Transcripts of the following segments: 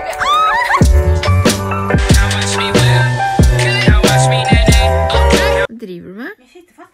Hva driver du med? Jeg sitter fast.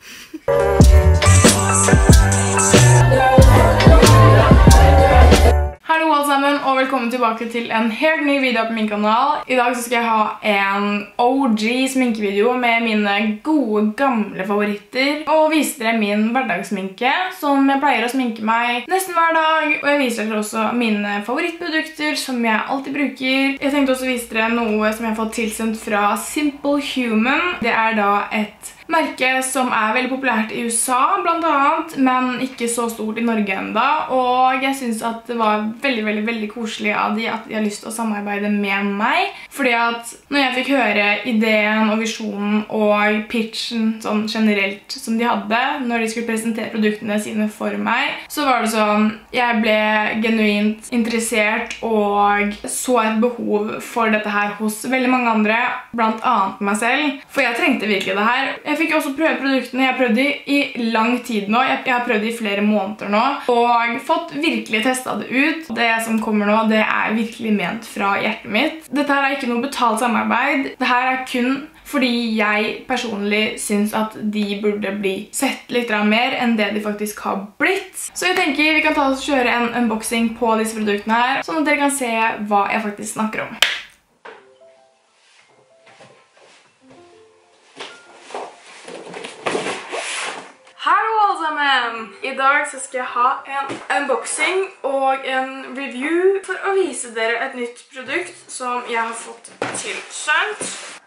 Hallo alle sammen, og velkommen tilbake til en helt ny video på min kanal. I dag så skal jeg ha en OG sminkevideo med mine gode, gamle favoritter. Og vise dere min hverdagssminke, som jeg pleier å sminke meg nesten hver dag. Og jeg viser dere også mine favorittprodukter, som jeg alltid bruker. Jeg tenkte også vise dere noe som jeg har fått tilsendt fra Simple Human. Det er da et merke som er veldig populært i USA, blant annet, men ikke så stort i Norge enda. Og jeg synes at det var veldig koselig av de at de har lyst til å samarbeide med meg. Fordi at når jeg fikk høre ideen og visjonen og pitchen sånn generelt som de hadde, når de skulle presentere produktene sine for meg, så var det sånn, jeg ble genuint interessert og så et behov for dette her hos veldig mange andre, blant annet meg selv. For jeg trengte virkelig det her. Jeg fikk også prøve produktene. Jeg har prøvd de i lang tid nå. Jeg har prøvd de i flere måneder nå, og fått virkelig testet det ut. Det som kommer nå, det er virkelig ment fra hjertet mitt. Dette her er ikke noe betalt samarbeid. Dette her er kun fordi jeg personlig synes at de burde bli sett litt mer enn det de faktisk har blitt. Så jeg tenker vi kan ta oss og kjøre en unboxing på disse produktene her, sånn at dere kan se hva jeg faktisk snakker om. Hallo alle sammen! I dag så skal jeg ha en unboxing og en review for å vise dere et nytt produkt som jeg har fått tilsendt.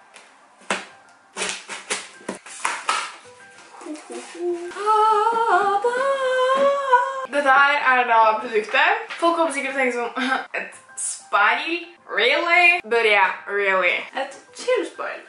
Dette her er da produktet. Folk kommer sikkert til å tenke sånn, et speil? Really? But yeah, really. Et chillspeil.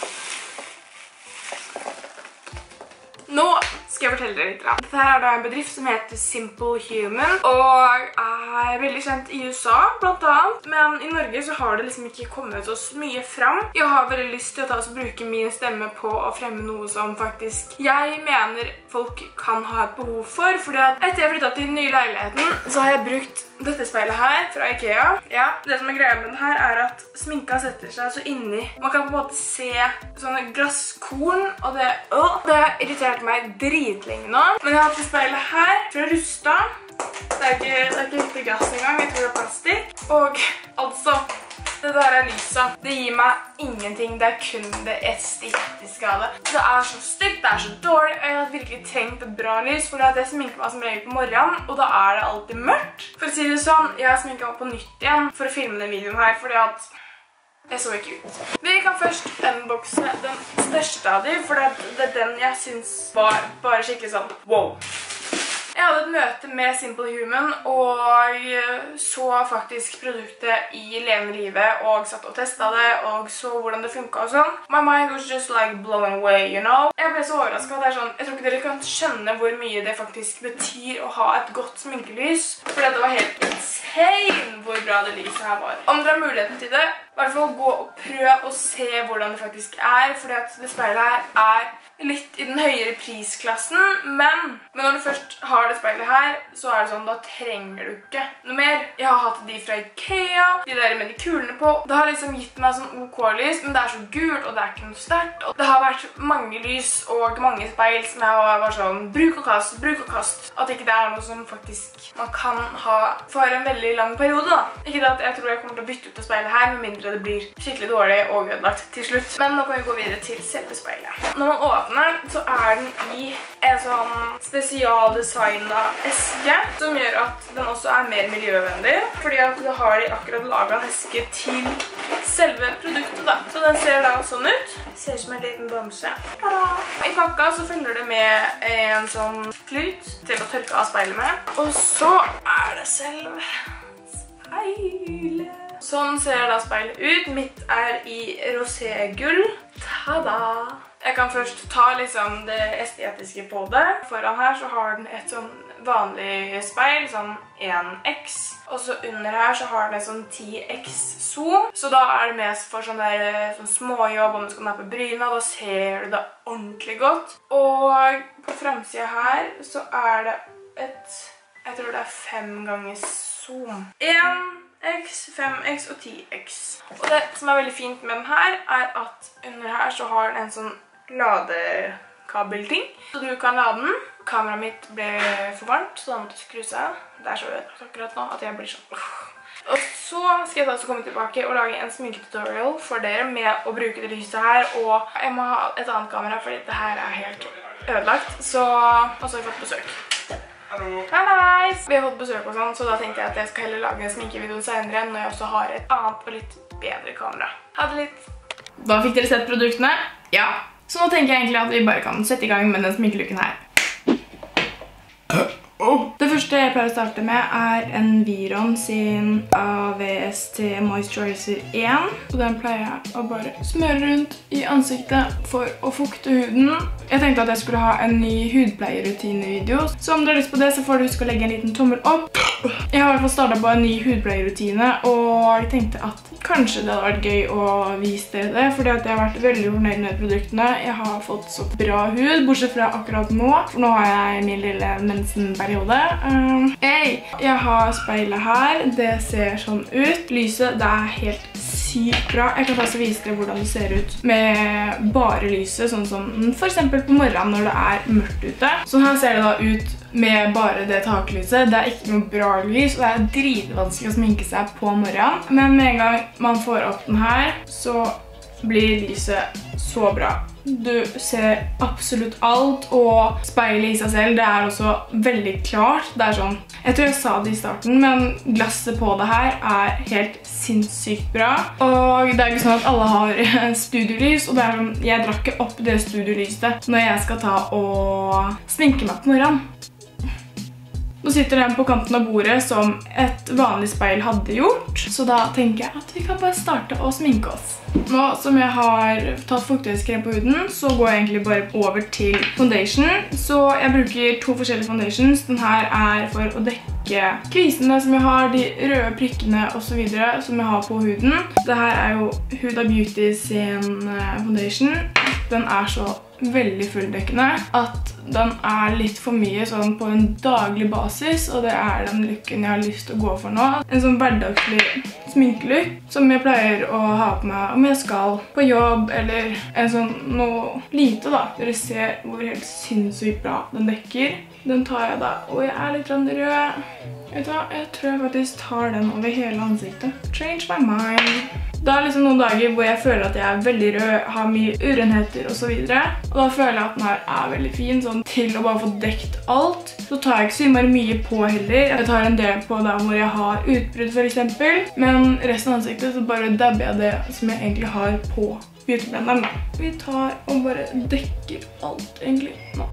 Nå skal jeg fortelle dere litt. Dette her er da en bedrift som heter Simple Human, og er veldig kjent i USA, blant annet. Men i Norge så har det liksom ikke kommet oss mye fram. Jeg har veldig lyst til å bruke min stemme på å fremme noe som faktisk jeg mener folk kan ha et behov for, fordi at etter jeg flyttet til den nye leiligheten, så har jeg brukt dette speilet her fra IKEA. Ja, det som er greia med den her er at sminka setter seg så inni. Man kan på en måte se sånne glasskorn, og det har irritert meg dritlenge nå. Men jeg har hatt det speilet her fra Rusta. Det er ikke riktig glass engang, jeg tror det er plastikk. Og altså, det der er lyset. Det gir meg ingenting, det er kun det estetiske av det. Det er så stygt, det er så dårlig, og jeg har virkelig trengt et bra lys, for jeg sminker meg som regel på morgenen, og da er det alltid mørkt. For å si det sånn, jeg har sminket meg på nytt igjen for å filme den videoen her, fordi at jeg så ikke ut. Vi kan først unboxe den største av dem, for det er den jeg synes var bare skikkelig sånn wow. Jeg hadde et møte med Simple Human, og så faktisk produktet i levende livet, og satt og testet det, og så hvordan det funket og sånn. My mind was just like blown away, you know? Jeg ble så overrasket. Det er sånn, jeg tror ikke dere kan skjønne hvor mye det faktisk betyr å ha et godt sminkelys, for det var helt insane hvor bra det lyset her var. Om dere har muligheten til det, i hvert fall gå og prøv å se hvordan det faktisk er, fordi at det speilet her er litt i den høyere prisklassen, men når du først har det speilet her, så er det sånn, da trenger du ikke noe mer. Jeg har hatt de fra IKEA, de der med de kulene på. Det har liksom gitt meg sånn OK-lys, men det er så gult, og det er ikke noe sterkt. Og det har vært mange lys og mange speil som jeg var sånn, bruk og kast. At ikke det er noe som faktisk man kan ha for en veldig lang periode da. Ikke det at jeg tror jeg kommer til å bytte ut det speilet her, med mindre det blir skikkelig dårlig og ødelagt til slutt. Men nå kan vi gå videre til selve speilet. Når man åpner, så er den i en sånn spesialdesignet eske, som gjør at den også er mer miljøvennlig, fordi at det har de akkurat laget en eske til selve produktet da. Så den ser da sånn ut. Ser ut som en liten bamse. Tada! I pakka så følger det med en sånn klut til å tørke av speilet med. Og så er det selve speilet. Sånn ser da speilet ut. Mitt er i roségull. Tada! Jeg kan først ta liksom det estetiske på det. Foran her så har den et sånn vanlig speil, sånn 1x. Og så under her så har den et sånn 10x zoom. Så da er det mest for sånn der sånn småjobb, om du skal nappe bryna, da ser du det ordentlig godt. Og på fremsiden her så er det et, jeg tror det er 5 ganger zoom. 5X, 5X og 10X. Og det som er veldig fint med den her, er at under her så har den en sånn ladekabelting. Så du kan lade den. Kameraet mitt ble for varmt, så da måtte jeg skru seg. Det så ødelagt akkurat nå at jeg blir sånn. Og så skal jeg da også komme tilbake og lage en sminketutorial for dere med å bruke det lyset her. Og jeg må ha et annet kamera, fordi det her er helt ødelagt. Og så har vi fått besøk. Hallo! Hei! Vi har fått besøk og sånn, så da tenkte jeg at jeg skal heller lage en sminkevideo senere når jeg også har et annet og litt bedre kamera. Ha det litt! Da fikk dere sett produktene? Ja. Så nå tenker jeg egentlig at vi bare kan sette i gang med den sminkelukken her. Det første jeg pleier å starte med er en Viron sin AVST Moisturizer 1. Og den pleier jeg å bare smøre rundt i ansiktet for å fukte huden. Jeg tenkte at jeg skulle ha en ny hudpleierrutine-video. Så om du har lyst på det, så får du huske å legge en liten tommel opp. Jeg har i hvert fall startet på en ny hudpleierrutine, og jeg tenkte at kanskje det hadde vært gøy å vise dere det, fordi at jeg har vært veldig fornøyd med produktene. Jeg har fått så bra hud, bortsett fra akkurat nå, for nå har jeg min lille mensenperiode. Jeg har speilet her. Det ser sånn ut. Lyset, det er helt sykt bra. Jeg kan også vise dere hvordan det ser ut med bare lyset, sånn som for eksempel på morgenen når det er mørkt ute. Sånn her ser det da ut med bare det taklyset. Det er ikke noe bra lys, og det er dritvanskelig å sminke seg på morgenen. Men med en gang man får opp den her, så blir lyset så bra. Du ser absolutt alt, og speilet i seg selv, det er også veldig klart. Det er sånn, jeg tror jeg sa det i starten, men glasset på det her er helt sinnssykt bra. Og det er ikke sånn at alle har studiolys, og det er sånn, jeg drar ikke opp det studiolyset når jeg skal ta og sminke meg på morgenen. Nå sitter den på kanten av bordet som et vanlig speil hadde gjort, så da tenker jeg at vi kan bare starte å sminke oss. Nå som jeg har tatt fuktighetskrem på huden, så går jeg egentlig bare over til foundation. Så jeg bruker 2 forskjellige foundations. Den her er for å dekke kvisene som jeg har, de røde prikkene og så videre som jeg har på huden. Dette er jo Huda Beauty sin foundation. Den er så veldig fulldekkende at den er litt for mye sånn på en daglig basis, og det er den looken jeg har lyst til å gå for nå. En sånn hverdagslig sminkelook som jeg pleier å ha på meg om jeg skal på jobb, eller en sånn noe lite da. Dere ser hvor helt sinnssykt bra den dekker. Den tar jeg da, og jeg er litt rød. Vet du hva? Jeg tror jeg faktisk tar den over hele ansiktet. Change my mind. Det er liksom noen dager hvor jeg føler at jeg er veldig rød, har mye urenheter og så videre. Og da føler jeg at den her er veldig fin, sånn til å bare få dekt alt. Så tar jeg ikke så mye på heller. Jeg tar en del på der hvor jeg har utbrudd for eksempel. Men resten av ansiktet så bare dabber jeg det som jeg egentlig har på beautyblenderen. Vi tar og bare dekker alt egentlig nå.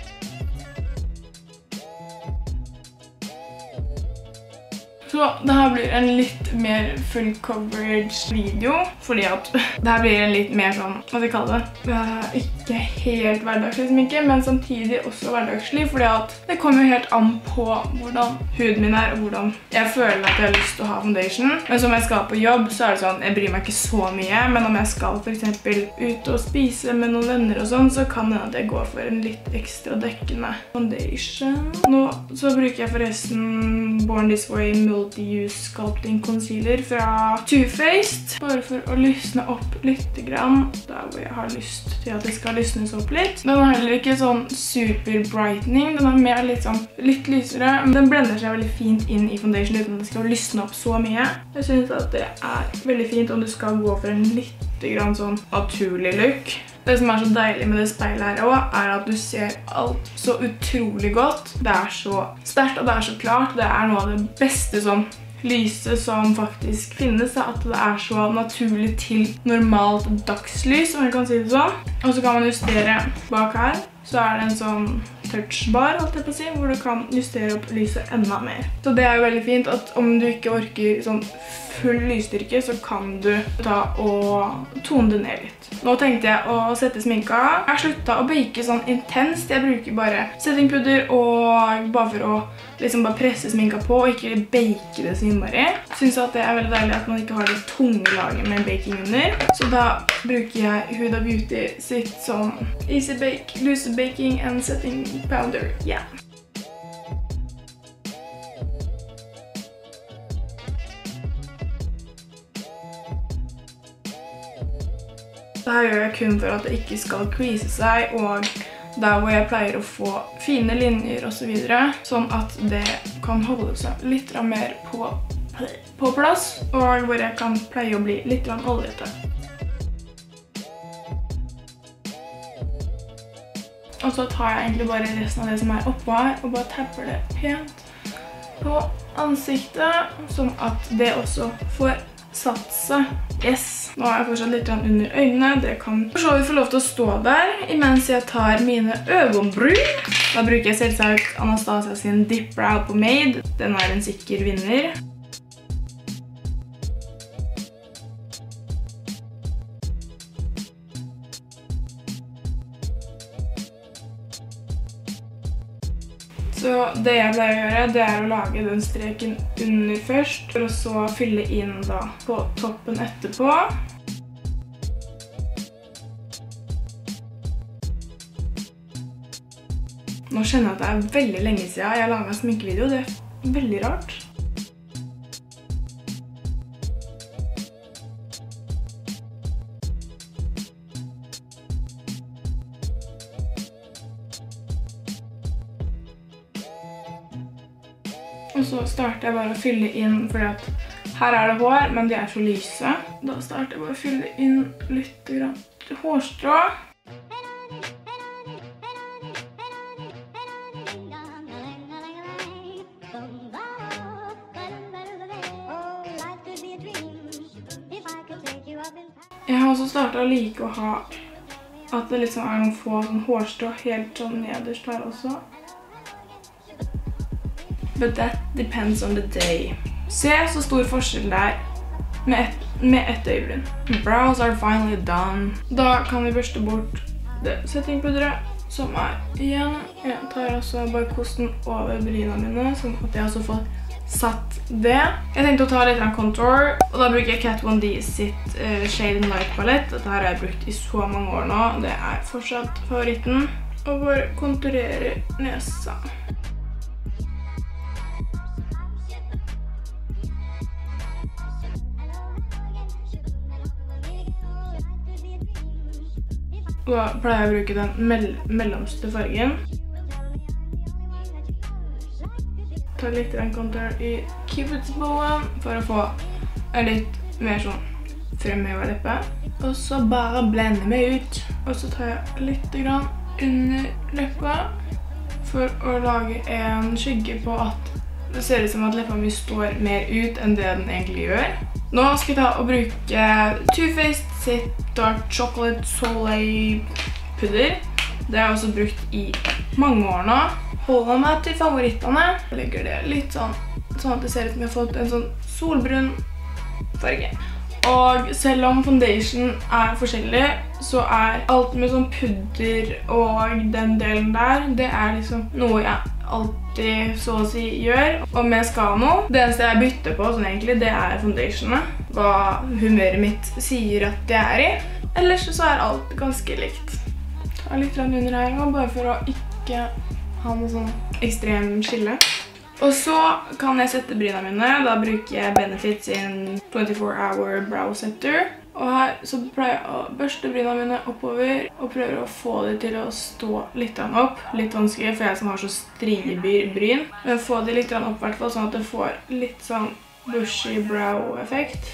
Så dette blir en litt mer full coverage video, fordi at dette blir en litt mer sånn, hva skal jeg kalle det? Det er ikke helt hverdagslig sminke, men samtidig også hverdagslig, fordi at det kommer helt an på hvordan huden min er, og hvordan jeg føler at jeg har lyst til å ha foundation. Men som jeg skal på jobb, så er det sånn, jeg bryr meg ikke så mye, men om jeg skal for eksempel ut og spise med noen venner og sånn, så kan det at jeg går for en litt ekstra dekkende foundation. Nå så bruker jeg forresten Born This Way Multi-Use Sculpting Concealer fra Too Faced, bare for å lysne opp litt grann, der hvor jeg har lyst til at det skal lysnes opp litt. Den er heller ikke sånn super brightening, den er mer litt lysere, men den blender seg veldig fint inn i foundation uten at det skal lysne opp så mye. Jeg synes at det er veldig fint om du skal gå for en litt grann sånn naturlig look. Det som er så deilig med det speilet her også, er at du ser alt så utrolig godt. Det er så sterkt, og det er så klart. Det er noe av det beste sånn lyset som faktisk finnes, at det er så naturlig til normalt dagslys, om jeg kan si det sånn. Og så kan man justere bak her, så er det en sånn touchbar, holdt jeg på å si, hvor du kan justere opp lyset enda mer. Så det er jo veldig fint at om du ikke orker sånn full lysstyrke, så kan du ta og tone det ned litt. Nå tenkte jeg å sette sminka. Jeg har sluttet å bake sånn intenst. Jeg bruker bare settingpudder og bare for å liksom bare presse sminka på og ikke bake det så innmari. Jeg synes at det er veldig deilig at man ikke har det tunge laget med baking under. Så da bruker jeg Huda Beauty sitt sånn Easy Bake, Loose Baking and Setting Powder. Yeah. Dette gjør jeg kun for at det ikke skal crease seg, og der hvor jeg pleier å få fine linjer og så videre, sånn at det kan holde seg litt mer på plass, og hvor jeg kan pleie å bli litt oljete. Og så tar jeg egentlig bare resten av det som er oppå her, og bare tapper det pent på ansiktet, sånn at det også får satt seg. Yes! Nå har jeg fortsatt litt under øynene. Det kan for så vidt få lov til å stå der, imens jeg tar mine øyenbryn. Da bruker jeg selvsagt Anastasia sin Dip Brow Pomade. Den er en sikker vinner. Så det jeg pleier å gjøre, det er å lage den streken under først, for å så fylle inn da på toppen etterpå. Nå kjenner jeg at det er veldig lenge siden jeg har laget sminkevideo, det er veldig rart. Og så starter jeg bare å fylle inn, fordi at her er det hår, men de er så lyse. Da starter jeg bare å fylle inn litt hårstrå. Jeg har også startet å like å ha at det liksom er noen få hårstrå helt sånn nederst her også. But that depends on the day. Se så stor forskjell det er med ett øyebryn. Brows are finally done. Da kan vi børste bort det settingpudderet som er igjen. Jeg tar også bare kosten over bryna mine, sånn at jeg også får satt det. Jeg tenkte å ta litt contour, og da bruker jeg Kat Von D sitt Shade and Light palett. Dette her har jeg brukt i så mange år nå. Det er fortsatt favoritten. Og bare konturere nesa. Da pleier jeg å bruke den mellomste fargen. Ta litt contour i Cupid's bowen for å få en litt mer sånn fremhevet leppe. Og så bare blender meg ut. Og så tar jeg litt under leppa for å lage en skygge på at det ser ut som at leppa mi står mer ut enn det den egentlig gjør. Nå skal jeg ta og bruke Too Faced sitt Dark Chocolate Soleil pudder. Det har jeg også brukt i mange år nå. Holder meg til favorittene. Jeg legger det litt sånn at det ser ut som jeg har fått en sånn solbrun farge. Og selv om foundation er forskjellig, så er alt med sånn pudder og den delen der, det er liksom noe jeg alltid så å si gjør. Og med Skano, det eneste jeg bytter på sånn egentlig, det er foundationene. Hva humøret mitt sier at det er i. Ellers så er alt ganske likt. Ta litt under her nå, bare for å ikke ha noe sånn ekstrem skille. Og så kan jeg sette bryna mine. Da bruker jeg Benefit sin 24-hour brow setter. Og her så pleier jeg å børste bryna mine oppover og prøver å få det til å stå litt opp. Litt vanskelig, for jeg som har så strie bryn. Men få det litt opp i hvert fall, sånn at det får litt sånn bushy brow-effekt.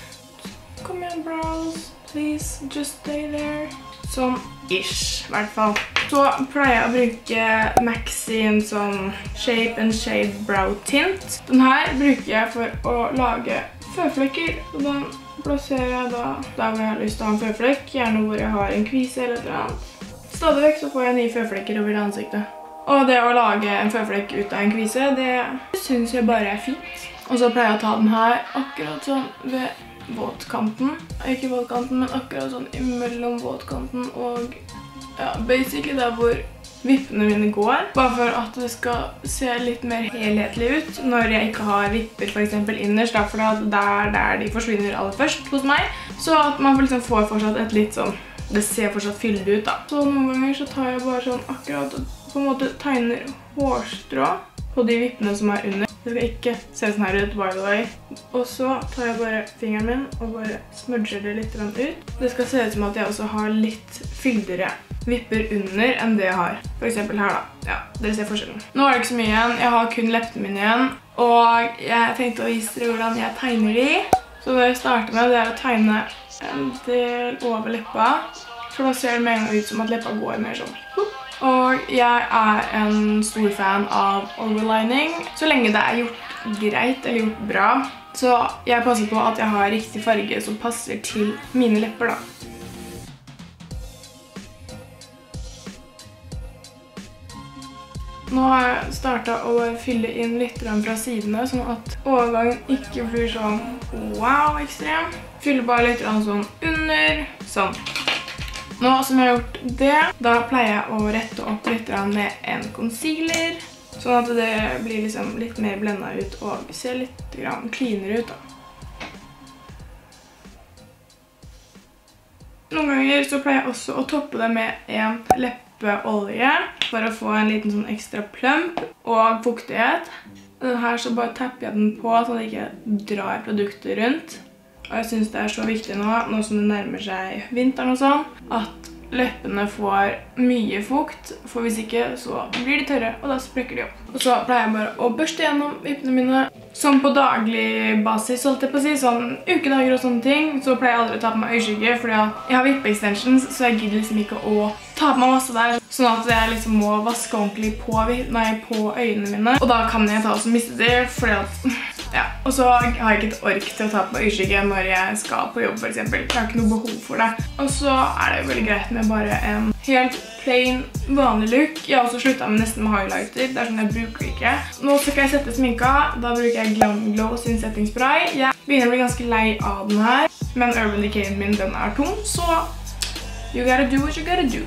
Kom igjen, brows. Please, just stay there. Sånn ish, i hvert fall. Så pleier jeg å bruke MAC sin sånn Shape and Shade Brow Tint. Den her bruker jeg for å lage føflekker. Og den plasserer jeg da der hvor jeg har lyst til å ha en føflekk. Gjerne hvor jeg har en kvise eller et eller annet. Stadig vekk så får jeg nye føflekker over ansiktet. Og det å lage en føflekk ut av en kvise, det synes jeg bare er fint. Og så pleier jeg å ta den her akkurat sånn ved våtkanten. Ikke våtkanten, men akkurat sånn imellom våtkanten og ja, basically der hvor vippene mine går. Bare for at det skal se litt mer helhetlig ut når jeg ikke har vipper for eksempel innerst. For det er der de forsvinner aller først hos meg. Så at man liksom får fortsatt et litt sånn, det ser fortsatt fyldig ut da. Så noen ganger så tar jeg bare sånn akkurat på en måte tegner hårstrå på de vippene som er under. Det skal ikke se sånn her ut, by the way. Og så tar jeg bare fingeren min og bare smudger det litt ut. Det skal se ut som at jeg også har litt fyldigere vipper under enn det jeg har. For eksempel her da. Ja, dere ser forskjellen. Nå er det ikke så mye igjen. Jeg har kun leppene mine igjen. Og jeg tenkte å vise dere hvordan jeg tegner de. Så det jeg starter med, det er å tegne en del over leppa. For da ser det med en gang ut som at leppa går mer sånn. Og jeg er en stor fan av overlining, så lenge det er gjort greit eller gjort bra. Så jeg passer på at jeg har riktig farge som passer til mine lepper da. Nå har jeg startet å fylle inn litt fra sidene, sånn at overgangen ikke blir sånn wow ekstrem. Fyller bare litt sånn under, sånn. Nå som jeg har gjort det, da pleier jeg å rette opp litt med en concealer, sånn at det blir liksom litt mer blendet ut og ser litt cleanere ut da. Noen ganger så pleier jeg også å toppe det med en leppeolje for å få en liten sånn ekstra plump og fuktighet. Den her så bare tapper jeg den på så det ikke drar produktet rundt. Og jeg synes det er så viktig nå som det nærmer seg vinteren og sånn, at leppene får mye fukt, for hvis ikke så blir de tørre, og da sprekker de opp. Og så pleier jeg bare å børste gjennom vippene mine, som på daglig basis, holdt jeg på å si, sånn ukedager og sånne ting, så pleier jeg aldri å ta på meg øyeskygge, fordi jeg har vippe-extensions, så jeg gidder liksom ikke å ta på meg masse der, sånn at jeg liksom må vaske ordentlig på øynene mine, og da kan jeg ta og miste de, fordi at ja, og så har jeg ikke et ork til å ta på øyeskygge når jeg skal på jobb for eksempel. Jeg har ikke noe behov for det. Og så er det jo veldig greit med bare en helt plain, vanlig look. Jeg har også sluttet nesten med highlighter, det er sånn jeg bruker ikke. Nå skal jeg sette sminka, da bruker jeg Glam Glow sin setting spray. Jeg begynner å bli ganske lei av den her, men Urban Decay min den er tom, så you gotta do what you gotta do.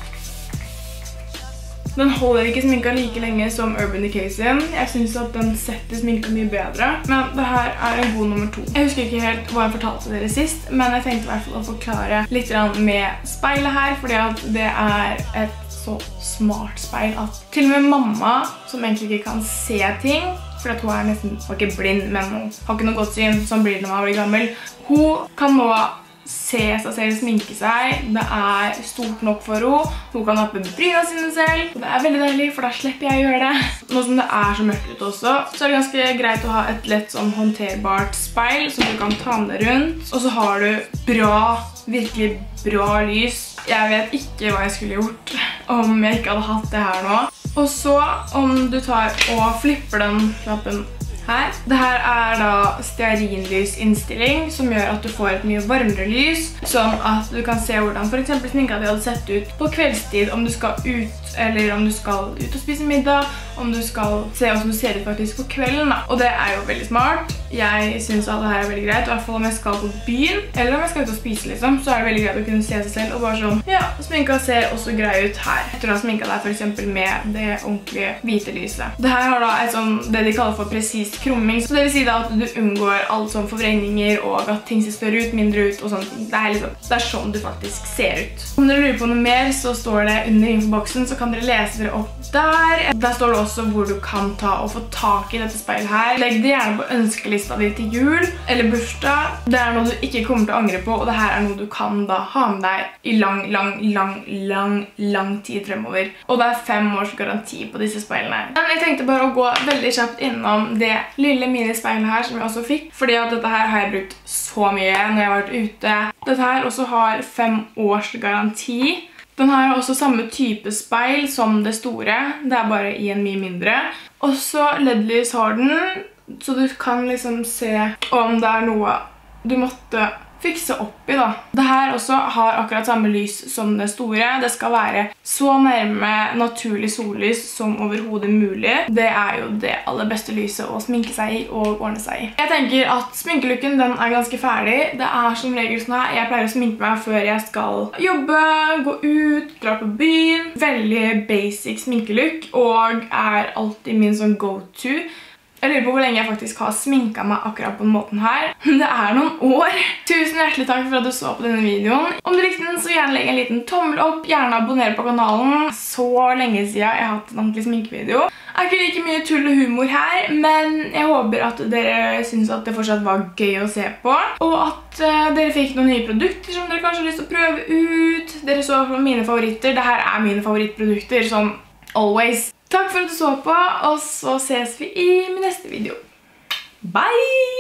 Den holder ikke sminka like lenge som Urban Decay sin. Jeg synes at den setter sminka mye bedre. Men det her er en god nummer 2. Jeg husker ikke helt hva jeg fortalte dere sist, men jeg tenkte i hvert fall å forklare litt med speilet her, fordi at det er et så smart speil at til og med mamma, som egentlig ikke kan se ting, fordi at hun er nesten, hun er ikke blind, men hun har ikke noe godt syn, som blir det når man blir gammel, hun kan nå se seg selv sminke seg. Det er stort nok for henne. Hun kan ha på bryna sine selv. Det er veldig deilig, for da slipper jeg å gjøre det. Nå som det er så mørkt ut også, så er det ganske greit å ha et lett sånn håndterbart speil som du kan ta med deg rundt. Og så har du virkelig bra lys. Jeg vet ikke hva jeg skulle gjort om jeg ikke hadde hatt det her nå. Og så, om du tar og flipper den knappen her. Dette er da stearinlysinnstilling, som gjør at du får et mye varmere lys, sånn at du kan se hvordan for eksempel sminka di hadde sett ut på kveldstid, om du skal ut, eller om du skal ut og spise middag, om du skal se hvordan du ser ut faktisk på kvelden da. Og det er jo veldig smart. Jeg synes at dette er veldig greit, i hvert fall om jeg skal på byen, eller om jeg skal ut og spise liksom, så er det veldig greit å kunne se seg selv og bare sånn, ja, sminka ser også grei ut her. Etter å ha sminka deg for eksempel med det ordentlige hvite lyset. Dette har da et sånn, det de kaller for presist krumming, så det vil si da at du unngår alt sånn forvrengninger og at ting ser større ut, mindre ut og sånt. Det er sånn du faktisk ser ut. Om dere lurer på noe mer, så står det under infoboksen, så kan dere lese dere opp der. Der står det også hvor du kan ta og få tak i dette speilet her. Legg det gjerne på ønskelista di til jul eller bursdag. Det er noe du ikke kommer til å angre på, og det her er noe du kan da ha med deg i lang tid fremover. Og det er 5 års garanti på disse speilene. Men jeg tenkte bare å gå veldig kjapt innom det lille minispeilet her som jeg også fikk, fordi at dette her har jeg brukt så mye når jeg har vært ute. Dette her også har 5 års garanti. Den her har også samme type speil som det store, det er bare i en mye mindre. Også LED-lys har den, så du kan liksom se om det er noe du måtte fikse opp i da. Det her også har akkurat samme lys som det store. Det skal være så nærme naturlig sollys som overhodet mulig. Det er jo det aller beste lyset å sminke seg i og ordne seg i. Jeg tenker at sminkelooken den er ganske ferdig. Det er som regel sånn her. Jeg pleier å sminke meg før jeg skal jobbe, gå ut, dra på byen. Veldig basic sminkelook og er alltid min sånn go-to. Jeg lurer på hvor lenge jeg faktisk har sminket meg akkurat på den måten her. Det er noen år. Tusen hjertelig takk for at du så på denne videoen. Om du likte den, så gjerne legg en liten tommel opp. Gjerne abonner på kanalen. Så lenge siden jeg har hatt en ordentlig sminkevideo. er ikke like mye tull og humor her, men jeg håper at dere synes at det fortsatt var gøy å se på, og at dere fikk noen nye produkter som dere kanskje har lyst til å prøve ut. Dere så mine favoritter. Dette mine favorittprodukter, som always. Takk for at du så på, og så ses vi i min neste video. Bye!